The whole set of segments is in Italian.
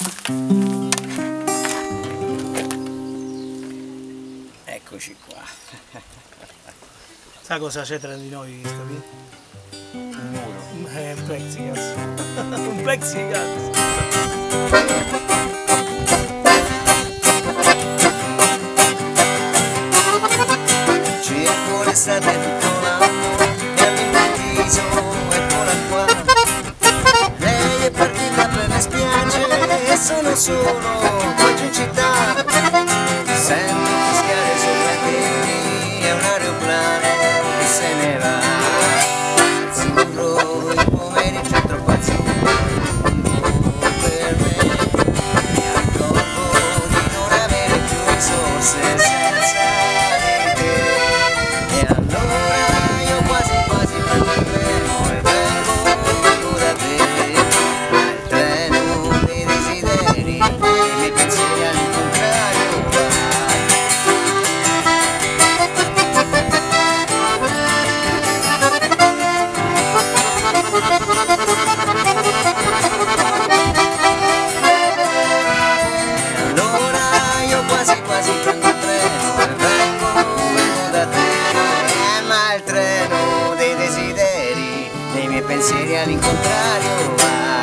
Eccoci qua. Sai cosa c'è tra di noi, Scavi? Un muro. Un plexiglass. Un plexiglass. Cerco l'estate tutto l'anno e all'improvviso eccola qua. Lei è partita per le spiagge e sono solo qua giù in città. Sento fischiare sopra i tetti, è un aeroplano che se ne va. Azzurro, il pomeriggio è troppo azzurro per me. Mi accorgo di non avere più risorse senza di te. E allora io quasi quasi prendo il treno e vengo da te. Ma il treno dei desideri, i miei pensieri all'incontrario vai. E allora io quasi quasi prendo il treno e vengo da te. Ma il treno dei desideri, dei miei pensieri all'incontrario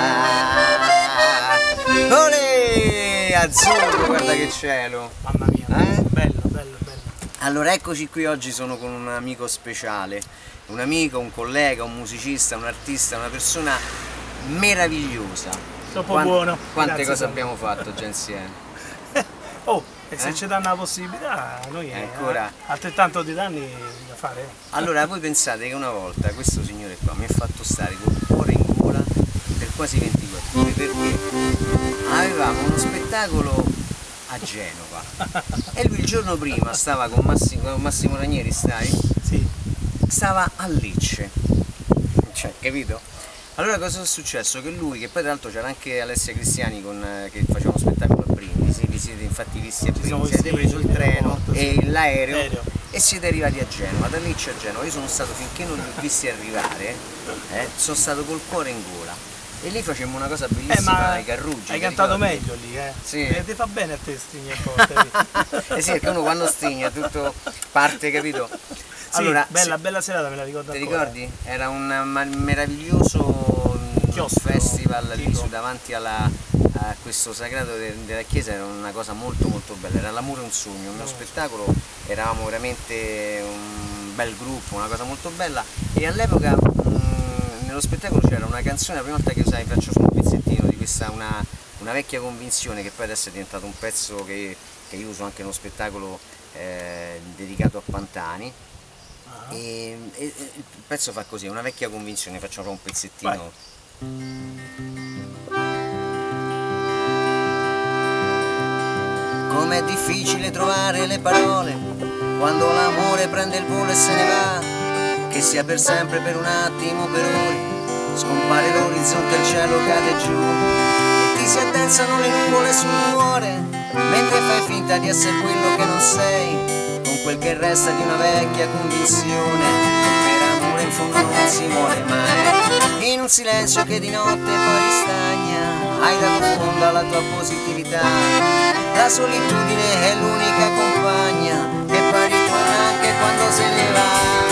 va. Olè! Azzurro, guarda che cielo! Mamma mia, bello, bello, bello. Allora eccoci qui, oggi sono con un amico speciale, un amico, un collega, un musicista, un artista, una persona meravigliosa. Troppo buono. Quante Grazie, cose Tom. abbiamo fatto già insieme. Oh, e se ci danno la possibilità, noi Ancora? altrettanto di danni da fare. Allora voi pensate che una volta questo signore qua mi ha fatto stare col cuore in gola per quasi 24 ore perché avevamo uno spettacolo a Genova e lui il giorno prima stava con Massimo Ranieri, Sì. stava a Lecce, cioè, capito? Allora cosa è successo? Che lui, che poi tra l'altro c'era anche Alessia Cristiani che faceva uno spettacolo a Brindisi, vi siete infatti visti a Brindisi, siete preso il treno e l'aereo e siete arrivati a Genova, da Lecce a Genova. Io sono stato, finché non li ho visti arrivare, sono stato col cuore in gola. E lì facemmo una cosa bellissima ai Carruggi. Hai cantato meglio lì, Sì. E ti fa bene a te stringere un po'. Eh sì, perché uno quando stringe tutto parte, capito? Sì, Allora, bella serata, me la ricordo ti ancora. ricordi? Era un meraviglioso Chiostro, festival lì tipo. davanti a questo sagrato della chiesa, era una cosa molto molto bella, era l'amore un sogno, il mio spettacolo, eravamo veramente un bel gruppo, una cosa molto bella e all'epoca nello spettacolo c'era una canzone, la prima volta che usai, faccio solo un pezzettino di questa, una vecchia convinzione che poi adesso è diventato un pezzo che io uso anche nello spettacolo dedicato a Pantani. E il pezzo fa così, una vecchia convinzione, faccio un pezzettino. Vai. Com'è difficile trovare le parole quando l'amore prende il volo e se ne va, che sia per sempre, per un attimo, per ore, scompare l'orizzonte, il cielo cade giù e ti si addensano le nuvole sul cuore, mentre fai finta di essere quello che non sei, con quel che resta di una vecchia convinzione che per amore in fondo non si muore mai. In un silenzio che di notte poi ristagna, hai dato fondo alla tua positività, la solitudine è l'unica compagna che poi ritorna anche quando se ne va.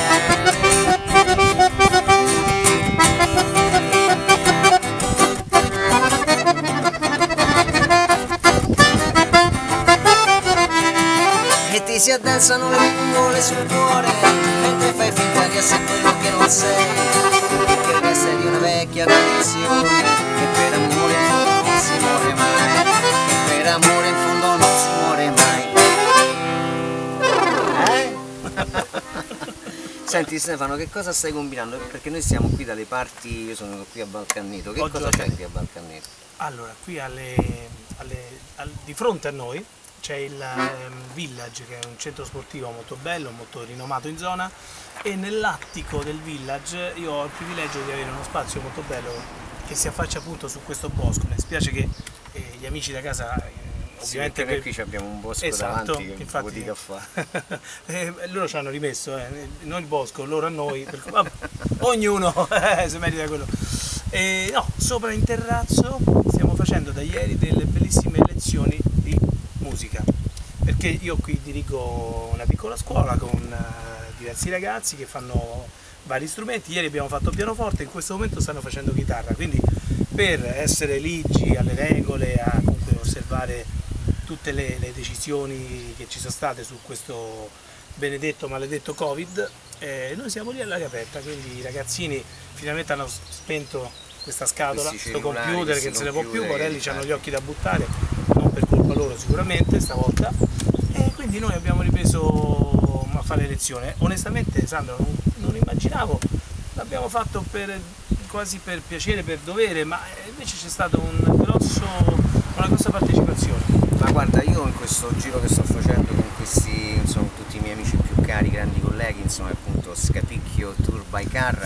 E ti si addensano le nuvole sul cuore, mentre fai finta di essere quello che non sei, che resta di una vecchia condizione, che per amore in fondo non si muore mai, che per amore in fondo non si muore mai. Senti Stefano, che cosa stai combinando? Perché noi siamo qui dalle parti, io sono qui a Valcanneto, che cosa c'è qui a Valcanneto? Allora, qui di fronte a noi c'è il Village, che è un centro sportivo molto bello, molto rinomato in zona, e nell'attico del Village io ho il privilegio di avere uno spazio molto bello che si affaccia appunto su questo bosco. Mi spiace che gli amici da casa ovviamente noi qui abbiamo un bosco, esatto, davanti che infatti, fatica a fare. Loro ci hanno rimesso, noi il bosco, loro a noi, vabbè, ognuno si merita quello. No, sopra in terrazzo stiamo facendo da ieri delle bellissime lezioni di musica, perché io qui dirigo una piccola scuola con diversi ragazzi che fanno vari strumenti. Ieri abbiamo fatto pianoforte, in questo momento stanno facendo chitarra, quindi per essere ligi alle regole, a comunque osservare tutte le decisioni che ci sono state su questo benedetto maledetto Covid, noi siamo lì all'aria aperta, quindi i ragazzini finalmente hanno spento questa scatola, questo computer che non se ne può più, Morelli hanno gli occhi da buttare, non per colpa loro sicuramente stavolta, e quindi noi abbiamo ripreso a fare lezione. Onestamente, Sandro, non immaginavo, l'abbiamo fatto quasi per piacere, per dovere, ma invece c'è stata una grossa partecipazione. Ma guarda, io in questo giro che sto facendo con questi, insomma, tutti i miei amici più cari, grandi colleghi, insomma, appunto Scapicchio Tour by Car,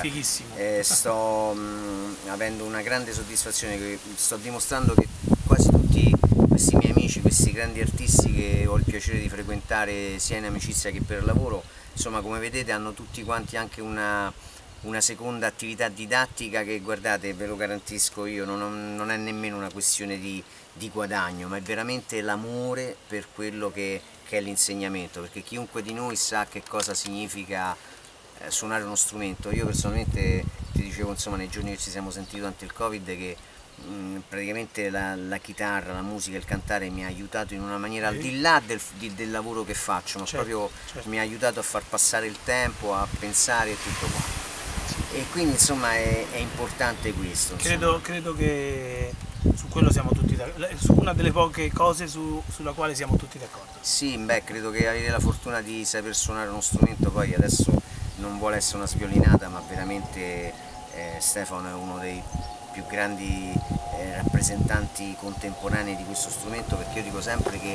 sto avendo una grande soddisfazione, che sto dimostrando che quasi tutti questi miei amici, questi grandi artisti che ho il piacere di frequentare sia in amicizia che per lavoro, insomma, come vedete hanno tutti quanti anche una seconda attività didattica che, guardate, ve lo garantisco io, non è nemmeno una questione di guadagno, ma è veramente l'amore per quello che è l'insegnamento, perché chiunque di noi sa che cosa significa suonare uno strumento. Io personalmente ti dicevo, insomma, nei giorni che ci siamo sentiti durante il Covid, che praticamente la chitarra, la musica, il cantare mi ha aiutato in una maniera al di là del lavoro che faccio, ma proprio mi ha aiutato a far passare il tempo, a pensare e tutto quanto. E quindi, insomma, è importante questo. Credo che su quello siamo tutti d'accordo, su una delle poche cose sulla quale siamo tutti d'accordo. Sì, beh, credo che avere la fortuna di saper suonare uno strumento, poi adesso non vuole essere una sviolinata, ma veramente Stefano è uno dei più grandi rappresentanti contemporanei di questo strumento, perché io dico sempre che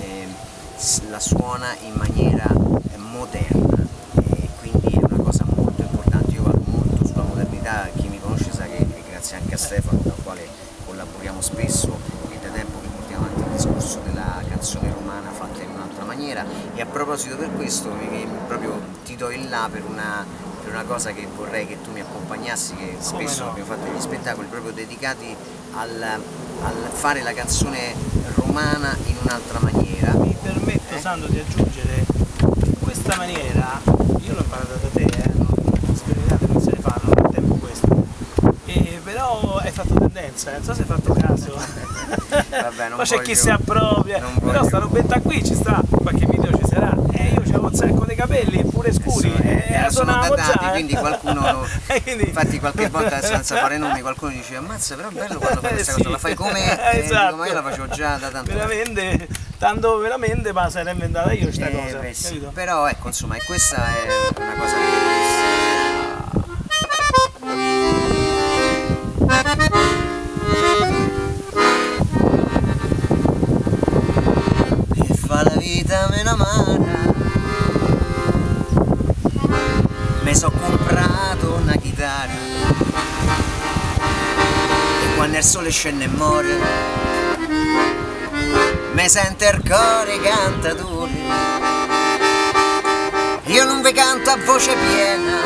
la suona in maniera moderna, e quindi è una cosa molto importante. Io vado molto sulla modernità, chi mi conosce sa che grazie anche a Stefano, con il quale collaboriamo spesso, e da tempo che portiamo avanti il discorso della canzone romana fatta in un'altra maniera. E a proposito, per questo proprio ti do il là per una cosa che vorrei che tu mi accompagnassi, che spesso abbiamo fatto degli spettacoli proprio dedicati al fare la canzone romana in un'altra maniera. Mi permetto, Sandro, di aggiungere, in questa maniera, io l'ho imparata da te, sveritate non se ne fanno, non è tempo questo, però hai fatto tendenza, non so se hai fatto caso. Vabbè, ma c'è chi si appropria, però sta robetta qui ci sta, qualche video ci sarà, e io c'avevo un sacco di capelli pure scuri, sono datati, già, quindi qualcuno infatti qualche volta, senza fare nomi, qualcuno dice ammazza, però è bello quando fai questa cosa, la fai come esatto. Dico, ma io la facevo già da tanto veramente, tanto veramente, ma sarei inventata io questa cosa, sì. Però ecco, insomma, e questa è una cosa bellissima. E fa la vita meno amara, mi so comprato una chitarra, e quando il sole scende e muore mi sente il cuore cantatore. Io non vi canto a voce piena,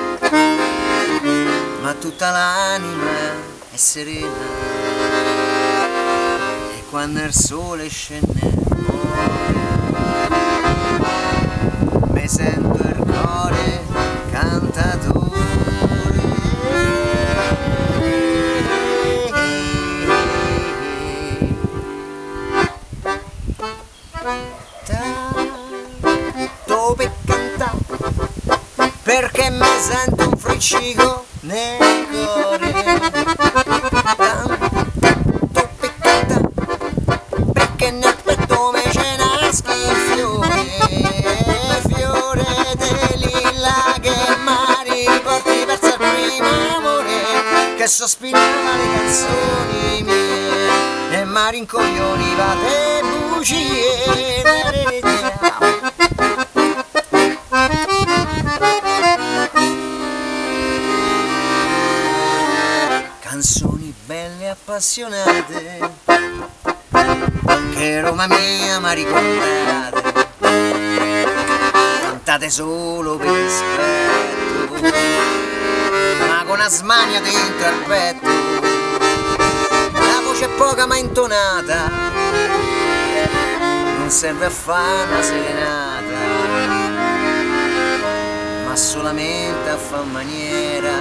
ma tutta l'anima è serena, e quando il sole scende e muore mi sento il cuore cantatore. Dove cantare, perché mi sento un friccico nel cuore. Tanto per cantare, perché nel petto mi ce nasce il fiore di lilla che mi riporti verso il primo amore, che sospirava le canzoni mie e mi rincoglioniva le bugie. Canzoni belle e appassionate che Roma mia m'ha ricordate, cantate solo per rispetto, ma con una smania dentro al petto, la voce è poca ma intonata, non serve a fare una serenata, ma solamente a far maniera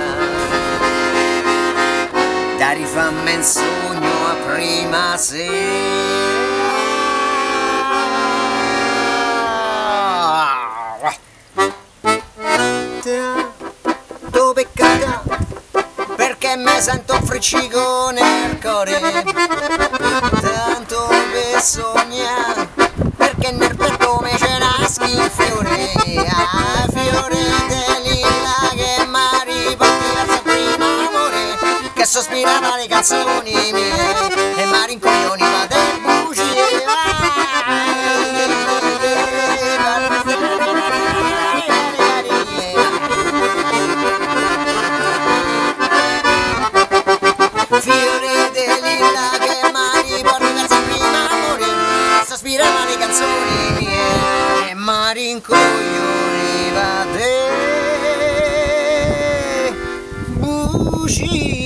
da rifammi in sogno a prima sera. Dove cade? Perché me sento un friccico nel cuore, tanto per sognare, perché nel petto me c'è naschi il fiore, ah, fiore dell'illa che mi riporti verso il primo amore, che sospirava le canzoni mie e mi rincoglioniva del bugie. Fiore dell'illa che mi riporti verso il primo amore, sospirava le canzoni mie e mi rincoglioniva de bugie.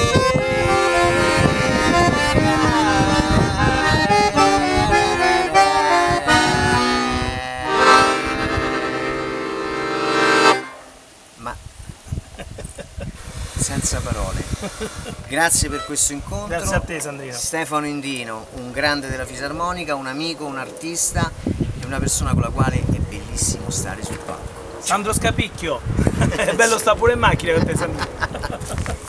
Ma senza parole. Grazie per questo incontro. Grazie a te, Sandrino. Stefano Indino, un grande della fisarmonica, un amico, un artista e una persona con la quale è bellissimo stare sul palco. Sandro Scapicchio, è bello sta pure in macchina con te, Sandrino.